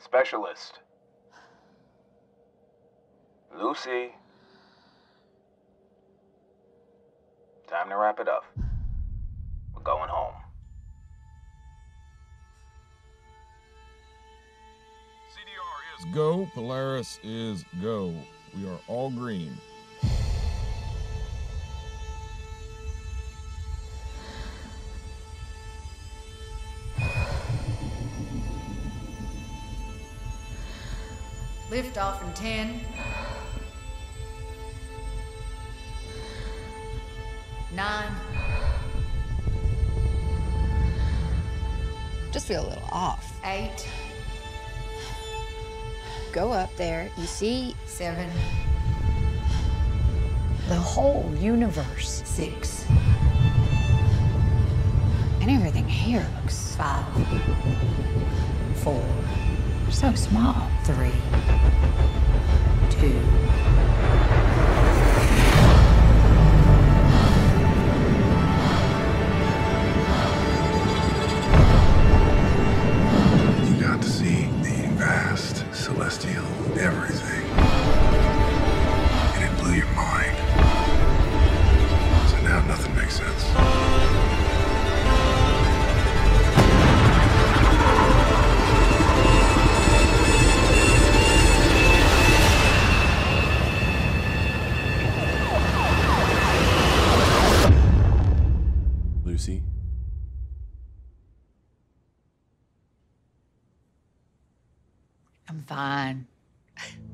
Specialist. Lucy. Time to wrap it up. We're going home. CDR is go. Polaris is go. We are all green. Lift off in 10. 9. Just feel a little off. 8. Go up there, you see 7. the whole universe. 6. And everything here looks 5. 4. so small. 3. 2. You got to see the vast celestial everything. And it blew your mind. So now nothing makes sense. Lucy? I'm fine.